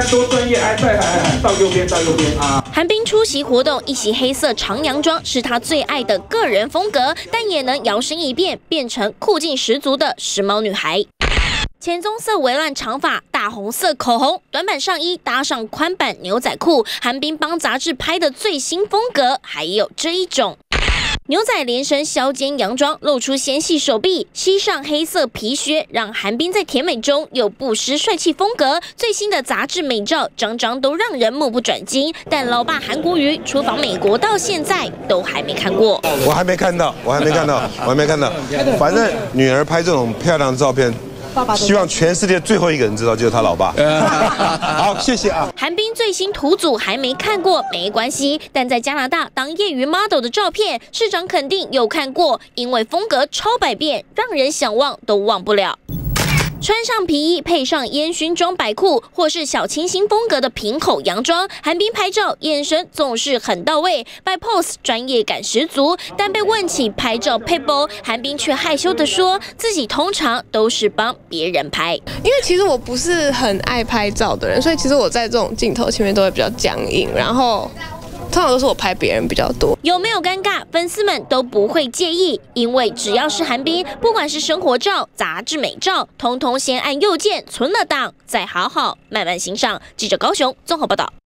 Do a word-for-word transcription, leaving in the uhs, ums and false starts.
多专业，哎，再来到右边，到右边啊。 韩冰出席活动，一袭黑色长洋装是她最爱的个人风格，但也能摇身一变，变成酷劲十足的时髦女孩。 浅棕色微乱长发，大红色口红，短版上衣搭上宽版牛仔裤。韩冰帮杂志拍的最新风格，还有这一种牛仔连身削肩洋装，露出纤细手臂，膝上黑色皮靴，让韩冰在甜美中又不失帅气风格。最新的杂志美照，张张都让人目不转睛。但老爸韩国瑜出访美国到现在都还没看过， 我还没看到，我还没看到，我还没看到。反正女儿拍这种漂亮的照片。 希望全世界最后一个人知道就是他老爸。好，谢谢啊。 韩冰最新图组还没看过，没关系。但在加拿大当业余 model 的照片，市长肯定有看过，因为风格超百变，让人想忘都忘不了。 穿上皮衣，配上烟熏妆白裤，或是小清新风格的平口洋装，韩冰拍照眼神总是很到位，摆 pose 专业感十足。但被问起拍照配包，韩冰却害羞地说自己通常都是帮别人拍， 因为其实我不是很爱拍照的人，所以其实我在这种镜头前面都会比较僵硬，然后。 通常都是我拍别人比较多， 有没有尴尬，粉丝们都不会介意，因为只要是韩冰，不管是生活照、杂志美照，通通先按右键存了档，再好好慢慢欣赏。记者高雄综合报道。